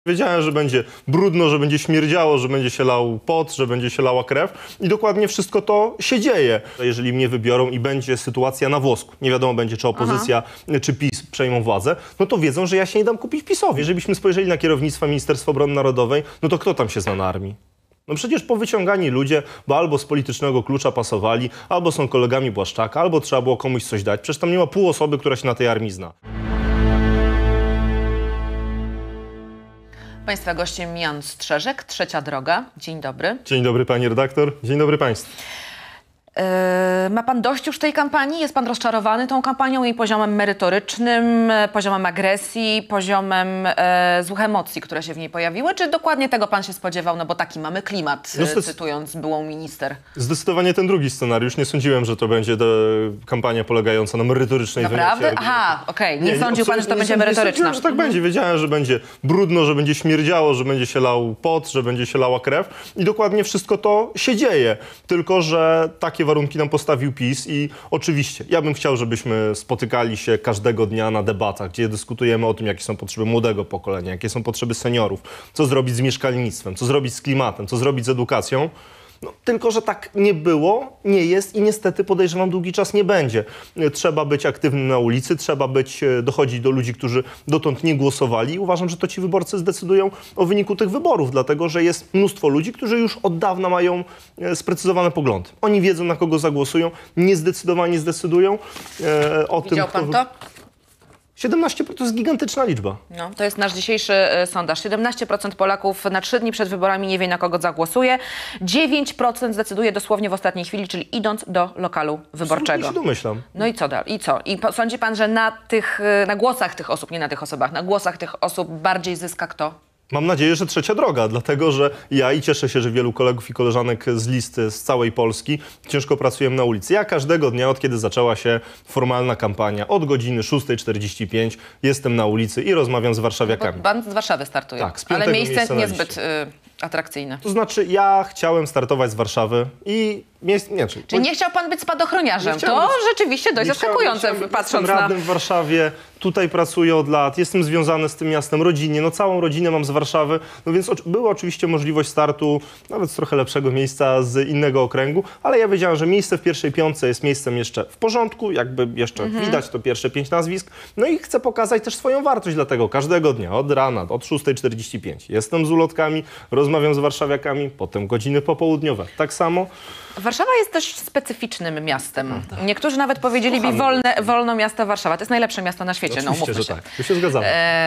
Wiedziałem, że będzie brudno, że będzie śmierdziało, że będzie się lał pot, że będzie się lała krew i dokładnie wszystko to się dzieje. Jeżeli mnie wybiorą i będzie sytuacja na włosku, nie wiadomo będzie, czy opozycja, czy PiS przejmą władzę, no to wiedzą, że ja się nie dam kupić PiS-owi. Jeżeli byśmy spojrzeli na kierownictwo Ministerstwa Obrony Narodowej, no to kto tam się zna na armii? No przecież powyciągani ludzie, bo albo z politycznego klucza pasowali, albo są kolegami Błaszczaka, albo trzeba było komuś coś dać. Przecież tam nie ma pół osoby, która się na tej armii zna. Państwa gościem Jan Strzeżek, Trzecia Droga. Dzień dobry. Dzień dobry pani redaktor, dzień dobry państwu. Ma pan dość już tej kampanii? Jest pan rozczarowany tą kampanią, jej poziomem merytorycznym, poziomem agresji, poziomem złych emocji, które się w niej pojawiły? Czy dokładnie tego pan się spodziewał? No bo taki mamy klimat, cytując byłą minister. Zdecydowanie ten drugi scenariusz. Nie sądziłem, że to będzie kampania polegająca na merytorycznej wymianie. Naprawdę? Aha, okej. Nie sądził pan, że to będzie merytoryczna. Nie sądziłem, że tak będzie. Wiedziałem, że będzie brudno, że będzie śmierdziało, że będzie się lał pot, że będzie się lała krew i dokładnie wszystko to się dzieje. Tylko że takie warunki nam postawił PiS i oczywiście ja bym chciał, żebyśmy spotykali się każdego dnia na debatach, gdzie dyskutujemy o tym, jakie są potrzeby młodego pokolenia, jakie są potrzeby seniorów, co zrobić z mieszkalnictwem, co zrobić z klimatem, co zrobić z edukacją. No, tylko że tak nie było, nie jest i niestety podejrzewam długi czas nie będzie. Trzeba być aktywnym na ulicy, trzeba dochodzić do ludzi, którzy dotąd nie głosowali. Uważam, że to ci wyborcy zdecydują o wyniku tych wyborów, dlatego że jest mnóstwo ludzi, którzy już od dawna mają sprecyzowane poglądy. Oni wiedzą, na kogo zagłosują, niezdecydowanie zdecydują o tym. Widział pan to? 17% to jest gigantyczna liczba. No, to jest nasz dzisiejszy sondaż. 17% Polaków na 3 dni przed wyborami nie wie, na kogo zagłosuje. 9% zdecyduje dosłownie w ostatniej chwili, czyli idąc do lokalu wyborczego. Ja się domyślam. No i co dalej? I co? I sądzi pan, że na głosach tych osób, nie na tych osobach, na głosach tych osób bardziej zyska kto? Mam nadzieję, że Trzecia Droga, dlatego że ja i cieszę się, że wielu kolegów i koleżanek z listy z całej Polski ciężko pracujemy na ulicy. Ja każdego dnia, od kiedy zaczęła się formalna kampania, od godziny 6:45 jestem na ulicy i rozmawiam z warszawiakami. Bo pan z Warszawy startuje, tak, z ale miejsce na niezbyt liście. atrakcyjne. To znaczy ja chciałem startować z Warszawy i Czyli nie chciał pan być spadochroniarzem. To rzeczywiście dość zaskakujące, patrząc na... radnym w Warszawie, tutaj pracuję od lat, jestem związany z tym miastem rodzinnie, no całą rodzinę mam z Warszawy, no więc była oczywiście możliwość startu nawet z trochę lepszego miejsca, z innego okręgu, ale ja wiedziałem, że miejsce w pierwszej piątce jest miejscem jeszcze w porządku, jakby jeszcze widać to pierwsze 5 nazwisk, no i chcę pokazać też swoją wartość, dlatego każdego dnia od rana, od 6:45 jestem z ulotkami, rozmawiam z warszawiakami, potem godziny popołudniowe, tak samo. Warszawa jest też specyficznym miastem. Niektórzy nawet powiedzieliby wolno miasto Warszawa. To jest najlepsze miasto na świecie, oczywiście, no mówmy że się. tak, tu się zgadzamy.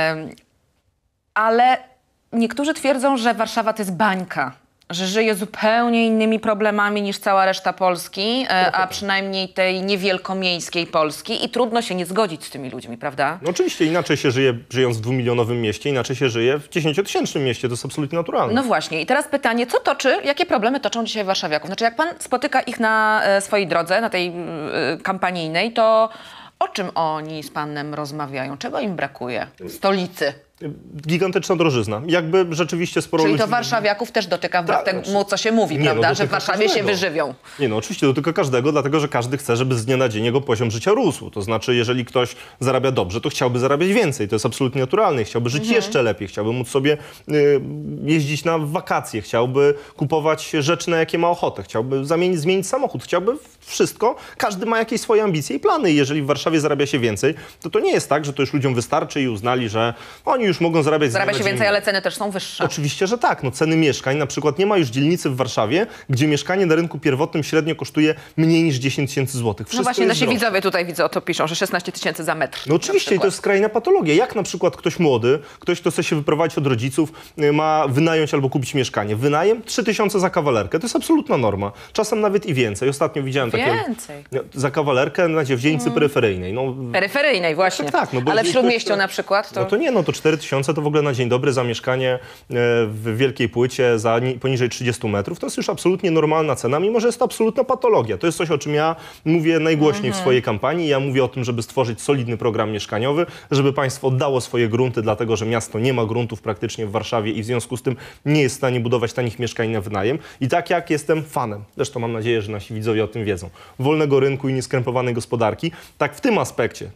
Ale niektórzy twierdzą, że Warszawa to jest bańka, że żyje zupełnie innymi problemami niż cała reszta Polski, a przynajmniej tej niewielkomiejskiej Polski i trudno się nie zgodzić z tymi ludźmi, prawda? No oczywiście, inaczej się żyje, żyjąc w 2-milionowym mieście, inaczej się żyje w 10-tysięcznym mieście, to jest absolutnie naturalne. No właśnie i teraz pytanie, jakie problemy toczą dzisiaj warszawiaków? Znaczy jak pan spotyka ich na swojej drodze, na tej kampanijnej, to o czym oni z panem rozmawiają? Czego im brakuje w stolicy? Gigantyczna drożyzna. Jakby rzeczywiście sporo Czyli ludzi... to warszawiaków też dotyka wbrew temu, co się mówi, prawda? Że w Warszawie się wyżywią. Nie, no oczywiście dotyka każdego, dlatego że każdy chce, żeby z dnia na dzień jego poziom życia rósł. To znaczy, jeżeli ktoś zarabia dobrze, to chciałby zarabiać więcej. To jest absolutnie naturalne. Chciałby żyć jeszcze lepiej. Chciałby móc sobie jeździć na wakacje. Chciałby kupować rzeczy, na jakie ma ochotę. Chciałby zmienić samochód. Chciałby wszystko. Każdy ma jakieś swoje ambicje i plany. I jeżeli w Warszawie zarabia się więcej, to nie jest tak, że to już ludziom wystarczy i uznali, że oni już mogą zarabiać się więcej, ale ceny też są wyższe. Oczywiście, że tak. No, ceny mieszkań, na przykład nie ma już dzielnicy w Warszawie, gdzie mieszkanie na rynku pierwotnym średnio kosztuje mniej niż 10 000 złotych. No właśnie, nasi widzowie tutaj widzę, o to piszą, że 16 000 za metr. No oczywiście, to jest skrajna patologia. Jak na przykład ktoś młody, ktoś, kto chce się wyprowadzić od rodziców, ma wynająć albo kupić mieszkanie. Wynajem 3000 za kawalerkę. To jest absolutna norma. Czasem nawet i więcej. Ostatnio widziałem Więcej. za kawalerkę w dzielnicy peryferyjnej. No, peryferyjnej, właśnie. Tak, no bo ale w Śródmieściu na przykład to... No to nie, no to 4000 to w ogóle na dzień dobry za mieszkanie w Wielkiej Płycie za poniżej 30 metrów. To jest już absolutnie normalna cena, mimo że jest to absolutna patologia. To jest coś, o czym ja mówię najgłośniej w swojej kampanii. Ja mówię o tym, żeby stworzyć solidny program mieszkaniowy, żeby państwo oddało swoje grunty, dlatego że miasto nie ma gruntów praktycznie w Warszawie i w związku z tym nie jest w stanie budować tanich mieszkań na wynajem. I tak jak jestem fanem, zresztą mam nadzieję, że nasi widzowie o tym wiedzą, wolnego rynku i nieskrępowanej gospodarki, tak w tym aspekcie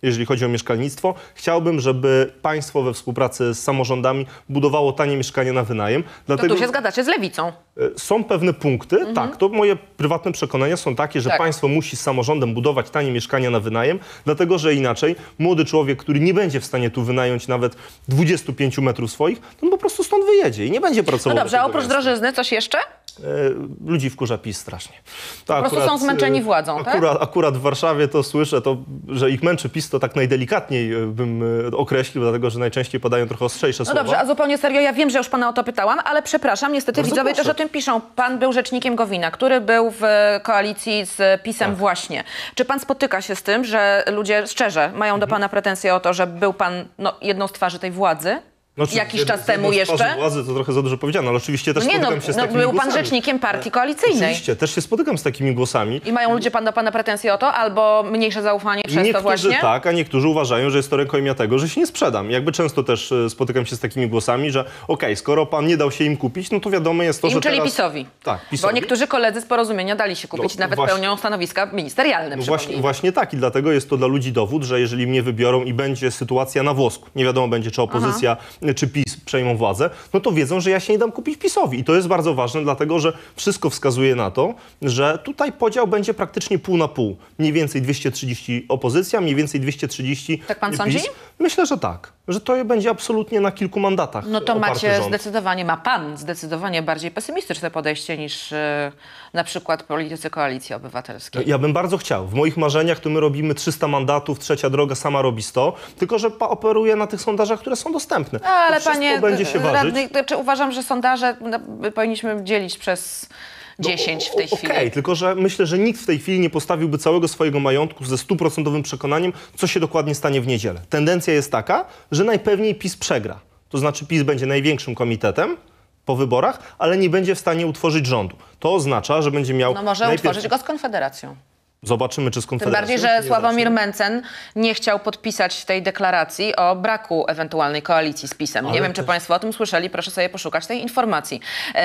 jeżeli chodzi o mieszkalnictwo. Chciałbym, żeby państwo we współpracy z samorządami budowało tanie mieszkania na wynajem. To tu się zgadzacie z Lewicą. Są pewne punkty, tak, to moje prywatne przekonania są takie, że Tak. państwo musi z samorządem budować tanie mieszkania na wynajem, dlatego że inaczej młody człowiek, który nie będzie w stanie tu wynająć nawet 25 metrów swoich, to on po prostu stąd wyjedzie i nie będzie pracował. No dobrze, a do tego oprócz miasta. drożyzny coś jeszcze? Ludzi wkurza PiS strasznie. To Po prostu są zmęczeni władzą, tak? Akurat w Warszawie to słyszę, że ich męczy PiS, to tak najdelikatniej bym określił, dlatego że najczęściej podają trochę ostrzejsze No słowa. dobrze, a zupełnie serio, ja wiem, że już pana o to pytałam, ale przepraszam, niestety Bardzo widzowie proszę. też o tym piszą. Pan był rzecznikiem Gowina, który był w koalicji z PiS-em Tak. właśnie. Czy pan spotyka się z tym, że ludzie szczerze mają do pana pretensje o to, że był pan jedną z twarzy tej władzy? Znaczy, Jakiś czas z temu jedną z twarzy jeszcze? władzy to trochę za dużo powiedziane, ale oczywiście też spotykam się z takimi był pan głosami. rzecznikiem partii koalicyjnej. Oczywiście, też się spotykam z takimi głosami. I mają ludzie do pana pretensje o to, albo mniejsze zaufanie przez to Niektórzy właśnie? tak, a niektórzy uważają, że jest to rękojmia tego, że się nie sprzedam. Jakby często też spotykam się z takimi głosami, że okej, skoro pan nie dał się im kupić, no to wiadomo jest to, że Czyli teraz... PiS-owi. Tak, PiS-owi. Bo niektórzy koledzy z Porozumienia dali się kupić, No, nawet właśnie. pełnią stanowiska ministerialne. No przypomnijmy. właśnie tak i dlatego jest to dla ludzi dowód, że jeżeli mnie wybiorą i będzie sytuacja na włosku, nie wiadomo będzie, czy opozycja, czy PiS przejmą władzę, no to wiedzą, że ja się nie dam kupić PiS-owi. I to jest bardzo ważne, dlatego że wszystko wskazuje na to, że tutaj podział będzie praktycznie pół na pół. Mniej więcej 230 opozycja, mniej więcej 230 Tak pan PiS. sądzi? Myślę, że tak. Że to będzie absolutnie na kilku mandatach No to oparty macie rząd. ma pan zdecydowanie bardziej pesymistyczne podejście niż na przykład politycy Koalicji Obywatelskiej. Ja bym bardzo chciał. W moich marzeniach to my robimy 300 mandatów, Trzecia Droga sama robi 100, tylko że operuje na tych sondażach, które są dostępne. Ale To wszystko panie będzie się ważyć. radny, znaczy uważam, że sondaże powinniśmy dzielić przez 10 w tej chwili. Okej, tylko że myślę, że nikt w tej chwili nie postawiłby całego swojego majątku ze 100% przekonaniem, co się dokładnie stanie w niedzielę. Tendencja jest taka, że najpewniej PiS przegra. To znaczy PiS będzie największym komitetem po wyborach, ale nie będzie w stanie utworzyć rządu. To oznacza, że będzie miał... No może najpierw... utworzyć go z Konfederacją. Zobaczymy, czy z Tym Konfederacją. bardziej, czy że nie Sławomir zacznie. Mencen nie chciał podpisać tej deklaracji o braku ewentualnej koalicji z PiS-em. Nie Ale wiem, czy też- państwo o tym słyszeli, proszę sobie poszukać tej informacji.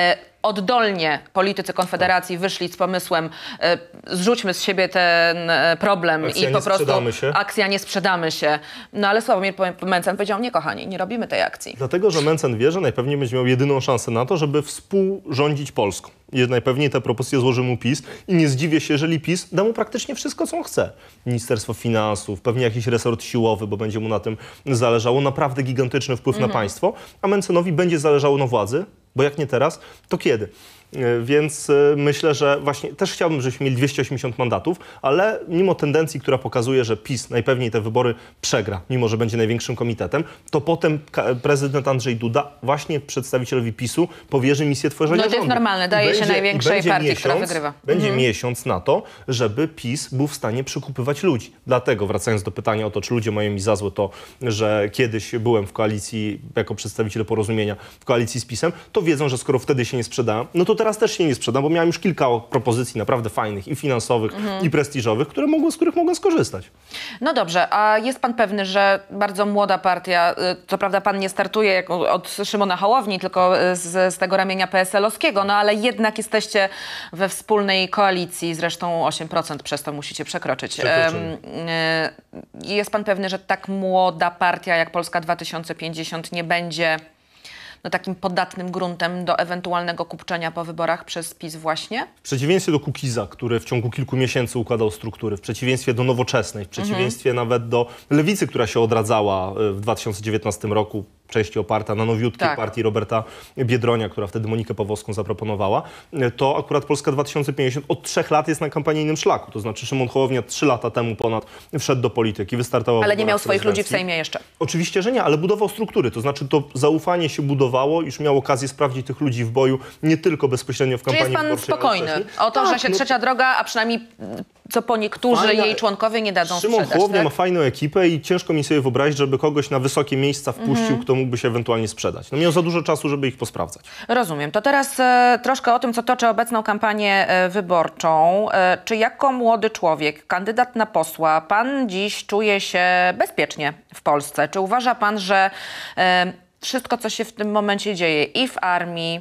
Oddolnie politycy Konfederacji wyszli z pomysłem zrzućmy z siebie ten problem Akcja i po nie prostu sprzedamy się. akcja nie sprzedamy się. No ale Sławomir Mencen powiedział, nie kochani, nie robimy tej akcji. Dlatego, że Mencen wie, że najpewniej będzie miał jedyną szansę na to, żeby współrządzić Polską. I najpewniej te propozycje złoży mu PiS i nie zdziwię się, jeżeli PiS da mu praktycznie wszystko, co on chce. Ministerstwo Finansów, pewnie jakiś resort siłowy, bo będzie mu na tym zależało. Naprawdę gigantyczny wpływ na państwo, a Mencenowi będzie zależało na władzy, bo jak nie teraz, to kiedy? Więc myślę, że właśnie też chciałbym, żebyśmy mieli 280 mandatów, ale mimo tendencji, która pokazuje, że PiS najpewniej te wybory przegra, mimo że będzie największym komitetem, to potem prezydent Andrzej Duda właśnie przedstawicielowi PiS-u powierzy misję tworzenia No to jest rządu. normalne, daje się największej partii, która wygrywa. Będzie miesiąc na to, żeby PiS był w stanie przekupywać ludzi. Dlatego, wracając do pytania o to, czy ludzie mają mi za złe to, że kiedyś byłem w koalicji, jako przedstawiciel Porozumienia, w koalicji z PiS-em, to wiedzą, że skoro wtedy się nie sprzedałem, no to teraz też się nie sprzedam, bo miałem już kilka propozycji naprawdę fajnych i finansowych, i prestiżowych, z których mogłem skorzystać. No dobrze, a jest pan pewny, że bardzo młoda partia, co prawda pan nie startuje od Szymona Hołowni, tylko z tego ramienia PSL-owskiego, no ale jednak jesteście we wspólnej koalicji, zresztą 8% przez to musicie przekroczyć. Przekroczymy. Jest pan pewny, że tak młoda partia jak Polska 2050 nie będzie takim podatnym gruntem do ewentualnego kupczenia po wyborach przez PiS właśnie? W przeciwieństwie do Kukiza, który w ciągu kilku miesięcy układał struktury, w przeciwieństwie do Nowoczesnej, w przeciwieństwie nawet do Lewicy, która się odradzała w 2019 roku, części oparta na nowiutkiej Tak. partii Roberta Biedronia, która wtedy Monikę Pawłowską zaproponowała, to akurat Polska 2050 od 3 lat jest na kampanijnym szlaku. To znaczy Szymon Hołownia 3 lata temu ponad wszedł do polityki, wystartował. Ale w nie miał wyborach swoich ludzi w prezydenckich. Sejmie jeszcze. Oczywiście, że nie, ale budował struktury. To znaczy to zaufanie się budowało, już miał okazję sprawdzić tych ludzi w boju, nie tylko bezpośrednio w Czy kampanii jest pan wyborczej, ale spokojny wcześniej. o to, że Tak, się no, Trzecia Droga, a przynajmniej co po niektórzy Fajna- jej członkowie nie dadzą Szymon sprzedać, Hołownia tak? ma fajną ekipę i ciężko mi sobie wyobrazić, żeby kogoś na wysokie miejsca wpuścił, kto mógłby się ewentualnie sprzedać. No miał za dużo czasu, żeby ich posprawdzać. Rozumiem. To teraz troszkę o tym, co toczy obecną kampanię wyborczą. Czy jako młody człowiek, kandydat na posła, pan dziś czuje się bezpiecznie w Polsce? Czy uważa pan, że wszystko, co się w tym momencie dzieje i w armii,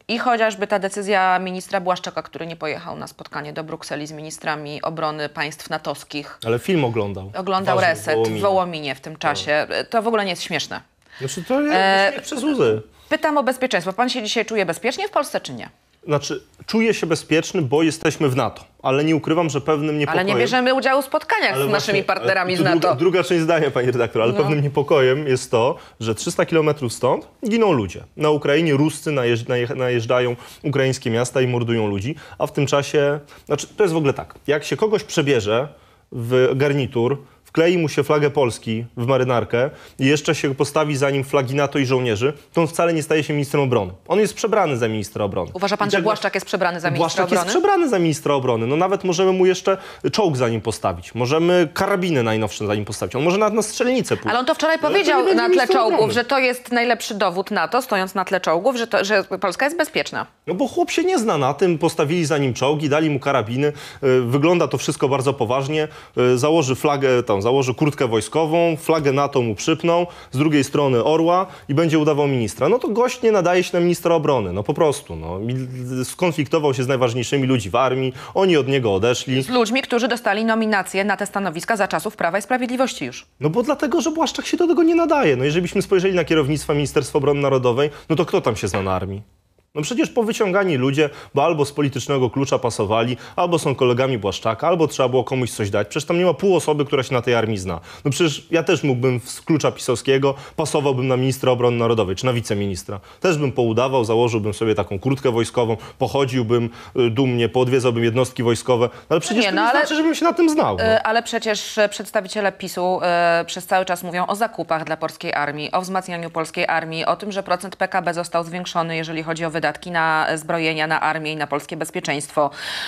I chociażby ta decyzja ministra Błaszczaka, który nie pojechał na spotkanie do Brukseli z ministrami obrony państw natowskich. Ale film oglądał. Oglądał Ważny Reset w Wołominie w tym czasie. To w ogóle nie jest śmieszne. Znaczy to jest śmiech przez łzy. Pytam o bezpieczeństwo. Pan się dzisiaj czuje bezpiecznie w Polsce, czy nie? Znaczy, czuję się bezpieczny, bo jesteśmy w NATO. Ale nie ukrywam, że pewnym niepokojem... Ale nie bierzemy udziału w spotkaniach z naszymi partnerami z NATO. Druga część zdania, pani redaktor, ale pewnym niepokojem jest to, że 300 kilometrów stąd giną ludzie. Na Ukrainie Ruscy najeżdżają ukraińskie miasta i mordują ludzi, a w tym czasie... Znaczy, to jest w ogóle tak. Jak się kogoś przebierze w garnitur, wklei mu się flagę Polski w marynarkę i jeszcze się postawi za nim flagi NATO i żołnierzy, to on wcale nie staje się ministrem obrony. On jest przebrany za ministra obrony. Uważa pan, że Błaszczak jest przebrany za ministra Błaszczak obrony? jest przebrany za ministra obrony. No nawet możemy mu jeszcze czołg za nim postawić. Możemy karabiny najnowsze za nim postawić. On może nawet na strzelnicę pójść. Ale on to wczoraj powiedział na tle czołgów, że to jest najlepszy dowód na to, stojąc na tle czołgów, że Polska jest bezpieczna. No bo chłop się nie zna na tym, postawili za nim czołgi, dali mu karabiny. Wygląda to wszystko bardzo poważnie. Założy flagę, założy kurtkę wojskową, flagę NATO mu przypną, z drugiej strony orła i będzie udawał ministra. No to gość nie nadaje się na ministra obrony. No po prostu. No. Skonfliktował się z najważniejszymi ludźmi w armii. Oni od niego odeszli. Z ludźmi, którzy dostali nominacje na te stanowiska za czasów Prawa i Sprawiedliwości już. No bo dlatego, że Błaszczak się do tego nie nadaje. No jeżeli byśmy spojrzeli na kierownictwo Ministerstwa Obrony Narodowej, no to kto tam się zna na armii? No przecież powyciągani ludzie, bo albo z politycznego klucza pasowali, albo są kolegami Błaszczaka, albo trzeba było komuś coś dać. Przecież tam nie ma pół osoby, która się na tej armii zna. No przecież ja też mógłbym z klucza pisowskiego, pasowałbym na ministra obrony narodowej, czy na wiceministra. Też bym poudawał, założyłbym sobie taką kurtkę wojskową, pochodziłbym dumnie, poodwiedzałbym jednostki wojskowe. Ale przecież to nie znaczy, żebym się na tym znał. No. Ale przecież przedstawiciele PiS-u przez cały czas mówią o zakupach dla polskiej armii, o wzmacnianiu polskiej armii, o tym, że procent PKB został zwiększony, jeżeli chodzi o wydatki na zbrojenia, na armię i na polskie bezpieczeństwo,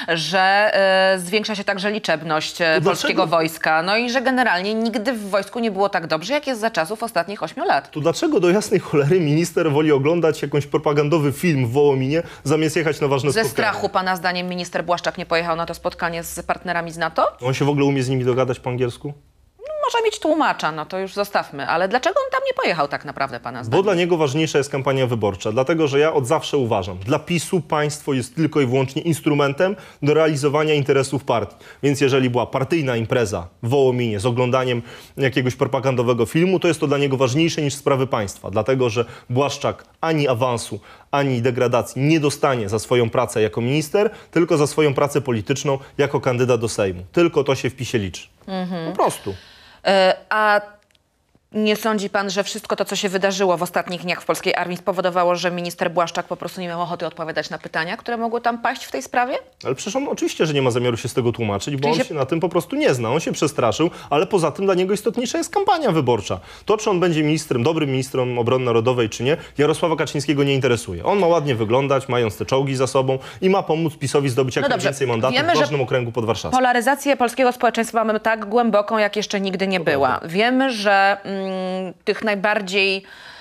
że zwiększa się także liczebność polskiego wojska, no i że generalnie nigdy w wojsku nie było tak dobrze, jak jest za czasów ostatnich 8 lat. To dlaczego do jasnej cholery minister woli oglądać jakąś propagandowy film w Wołominie, zamiast jechać na ważne spotkanie? Ze strachu, pana zdaniem, minister Błaszczak nie pojechał na to spotkanie z partnerami z NATO? On się w ogóle umie z nimi dogadać po angielsku? Może mieć tłumacza, no to już zostawmy. Ale dlaczego on tam nie pojechał tak naprawdę, pana zdaniem? Bo dla niego ważniejsza jest kampania wyborcza. Dlatego, że ja od zawsze uważam, dla PiS-u państwo jest tylko i wyłącznie instrumentem do realizowania interesów partii. Więc jeżeli była partyjna impreza w Wołominie z oglądaniem jakiegoś propagandowego filmu, to jest to dla niego ważniejsze niż sprawy państwa. Dlatego, że Błaszczak ani awansu, ani degradacji nie dostanie za swoją pracę jako minister, tylko za swoją pracę polityczną jako kandydat do Sejmu. Tylko to się w PiS-ie liczy. Po prostu. A nie sądzi pan, że wszystko to, co się wydarzyło w ostatnich dniach w polskiej armii spowodowało, że minister Błaszczak po prostu nie miał ochoty odpowiadać na pytania, które mogły tam paść w tej sprawie? Ale przecież on oczywiście, że nie ma zamiaru się z tego tłumaczyć, bo on się na tym po prostu nie zna. On się przestraszył, ale poza tym dla niego istotniejsza jest kampania wyborcza. To, czy on będzie ministrem, dobrym ministrem obrony narodowej, czy nie, Jarosława Kaczyńskiego nie interesuje. On ma ładnie wyglądać, mając te czołgi za sobą i ma pomóc PiS-owi zdobyć jak najwięcej mandatów w ważnym okręgu podwarszawskim. Polaryzację polskiego społeczeństwa mamy tak głęboką, jak jeszcze nigdy nie była. Wiemy, że tych najbardziej,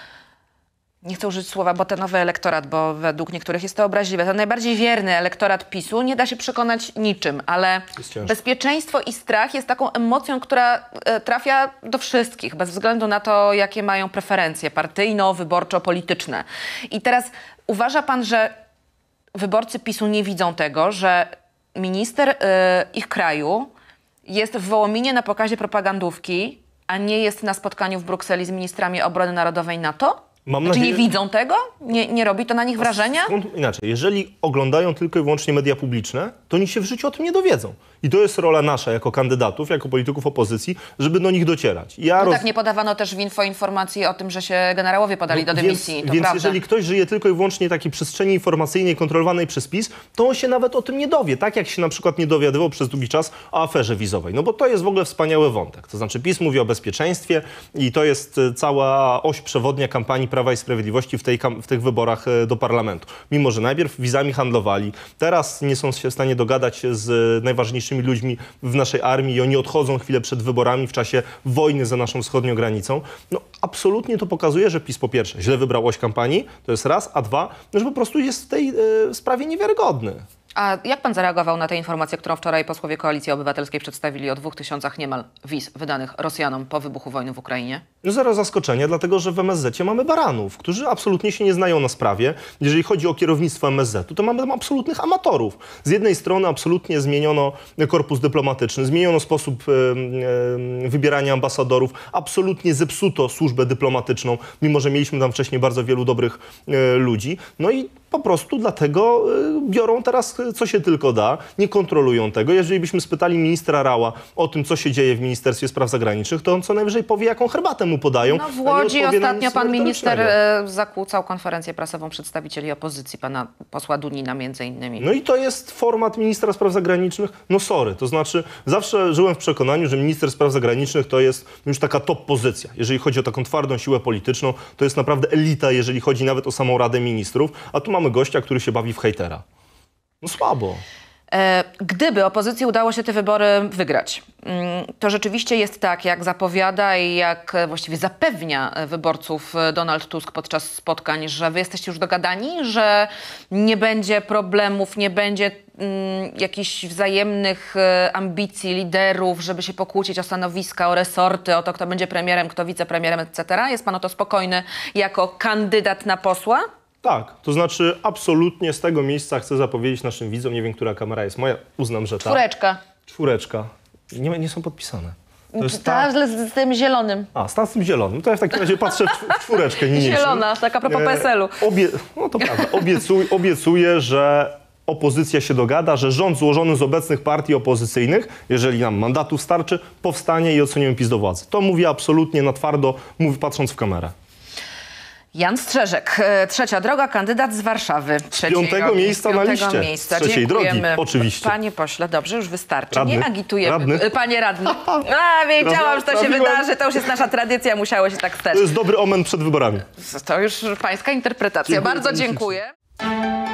nie chcę użyć słowa botanowy elektorat, bo według niektórych jest to obraźliwe, ten najbardziej wierny elektorat PiS-u nie da się przekonać niczym, ale bezpieczeństwo i strach jest taką emocją, która trafia do wszystkich, bez względu na to, jakie mają preferencje partyjno-wyborczo-polityczne. I teraz uważa pan, że wyborcy PiS-u nie widzą tego, że minister ich kraju jest w Wołominie na pokazie propagandówki, a nie jest na spotkaniu w Brukseli z ministrami obrony narodowej NATO? Czy nie widzą tego? Nie robi to na nich wrażenia? Inaczej, jeżeli oglądają tylko i wyłącznie media publiczne, to oni się w życiu o tym nie dowiedzą. I to jest rola nasza jako kandydatów, jako polityków opozycji, żeby do nich docierać. Tak nie podawano też w info informacji o tym, że się generałowie podali do dymisji. Więc jeżeli ktoś żyje tylko i wyłącznie w takiej przestrzeni informacyjnej kontrolowanej przez PiS, to on się nawet o tym nie dowie. Tak jak się na przykład nie dowiadywał przez długi czas o aferze wizowej. No bo to jest w ogóle wspaniały wątek. To znaczy PiS mówi o bezpieczeństwie i to jest cała oś przewodnia kampanii Prawa i Sprawiedliwości w tych wyborach do parlamentu. Mimo że najpierw wizami handlowali, teraz nie są się w stanie dogadać z najważniejszymi ludźmi w naszej armii i oni odchodzą chwilę przed wyborami w czasie wojny za naszą wschodnią granicą. No absolutnie to pokazuje, że PiS po pierwsze źle wybrał oś kampanii, to jest raz, a dwa, że po prostu jest w tej sprawie niewiarygodny. A jak pan zareagował na tę informację, którą wczoraj posłowie Koalicji Obywatelskiej przedstawili o 2000 niemal wiz wydanych Rosjanom po wybuchu wojny w Ukrainie? Zero zaskoczenia, dlatego że w MSZ mamy baranów, którzy absolutnie się nie znają na sprawie. Jeżeli chodzi o kierownictwo MSZ-u, to mamy tam absolutnych amatorów. Z jednej strony absolutnie zmieniono korpus dyplomatyczny, zmieniono sposób wybierania ambasadorów, absolutnie zepsuto służbę dyplomatyczną, mimo że mieliśmy tam wcześniej bardzo wielu dobrych ludzi. No i po prostu dlatego biorą teraz co się tylko da, nie kontrolują tego. Jeżeli byśmy spytali ministra Rała o tym, co się dzieje w Ministerstwie Spraw Zagranicznych, to on co najwyżej powie, jaką herbatę mu podają. No w a nie Łodzi odpowie na ostatnio nic pan minister merytorycznego. zakłócał konferencję prasową przedstawicieli opozycji, pana posła Dunina między innymi. No i to jest format ministra spraw zagranicznych? No sorry, to znaczy zawsze żyłem w przekonaniu, że minister spraw zagranicznych to jest już taka top pozycja. Jeżeli chodzi o taką twardą siłę polityczną, to jest naprawdę elita, jeżeli chodzi nawet o samą Radę Ministrów, a tu mamy gościa, który się bawi w hejtera. No słabo. Gdyby opozycji udało się te wybory wygrać, to rzeczywiście jest tak, jak zapowiada i jak właściwie zapewnia wyborców Donald Tusk podczas spotkań, że wy jesteście już dogadani, że nie będzie problemów, nie będzie jakichś wzajemnych ambicji liderów, żeby się pokłócić o stanowiska, o resorty, o to, kto będzie premierem, kto wicepremierem, etc. Jest pan o to spokojny jako kandydat na posła? Tak, to znaczy absolutnie z tego miejsca chcę zapowiedzieć naszym widzom, nie wiem, która kamera jest moja, uznam, że ta. Czwóreczka. Czwóreczka. Nie są podpisane. To jest Ta z tym zielonym. z tym zielonym. To ja w takim razie patrzę w czwóreczkę niniejszą. Zielona, taka propos PSL-u. No to prawda. Obiecuję, że opozycja się dogada, że rząd złożony z obecnych partii opozycyjnych, jeżeli nam mandatów starczy, powstanie i ocenimy PiS do władzy. To mówię absolutnie na twardo, mówię patrząc w kamerę. Jan Strzeżek, Trzecia Droga, kandydat z Warszawy. Piątego miejsca na liście. Miejsca. Trzeciej drogi, Dziękujemy. oczywiście. Panie pośle, dobrze, już wystarczy. Radny. Nie agitujemy. Radny. Panie radny. Wiedziałam, że to się Trafiłem. wydarzy. To już jest nasza tradycja, musiało się tak stać. To jest dobry omen przed wyborami. To już pańska interpretacja. Dziękuję, Bardzo panie dziękuję.